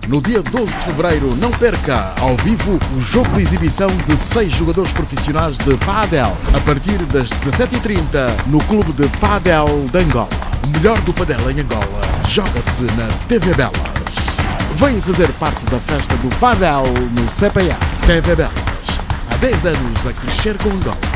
No dia 12 de fevereiro, não perca, ao vivo, o jogo de exibição de 6 jogadores profissionais de pádel, a partir das 17h30, no Clube de Pádel de Angola. O melhor do padel em Angola joga-se na TV Belas. Venha fazer parte da festa do pádel no CPA. TV Belas, há 10 anos a crescer com Angola.